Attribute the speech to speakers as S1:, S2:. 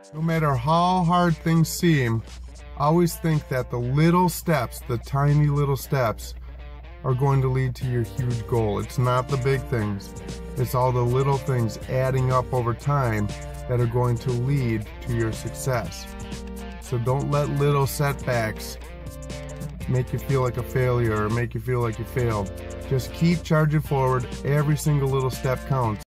S1: No matter how hard things seem, always think that the little steps, the tiny little steps, are going to lead to your huge goal. It's not the big things. It's all the little things adding up over time that are going to lead to your success. So don't let little setbacks make you feel like a failure or make you feel like you failed. Just keep charging forward. Every single little step counts.